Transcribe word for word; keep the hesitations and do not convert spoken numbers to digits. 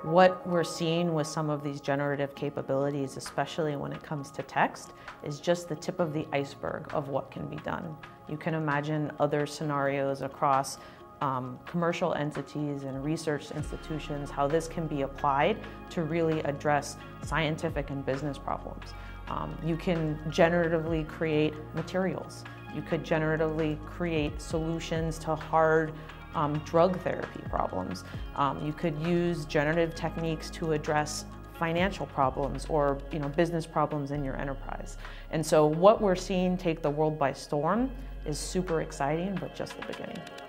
What we're seeing with some of these generative capabilities, especially when it comes to text, is just the tip of the iceberg of what can be done. You can imagine other scenarios across um, commercial entities and research institutions, how this can be applied to really address scientific and business problems. Um, you can generatively create materials. You could generatively create solutions to hard um, drug therapy problems. Um, you could use generative techniques to address financial problems or you know, business problems in your enterprise. And so what we're seeing take the world by storm is super exciting, but just the beginning.